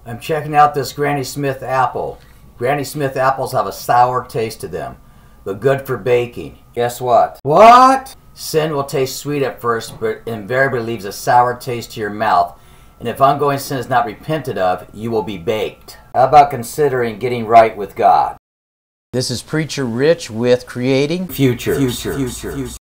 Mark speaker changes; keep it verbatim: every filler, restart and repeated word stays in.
Speaker 1: I'm checking out this Granny Smith apple. Granny Smith apples have a sour taste to them, but good for baking. Guess what? What? Sin will taste sweet at first, but invariably leaves a sour taste to your mouth. And if ongoing sin is not repented of, you will be baked. How about considering getting right with God?
Speaker 2: This is Preacher Rich with Creating
Speaker 1: Futures. Futures. Futures.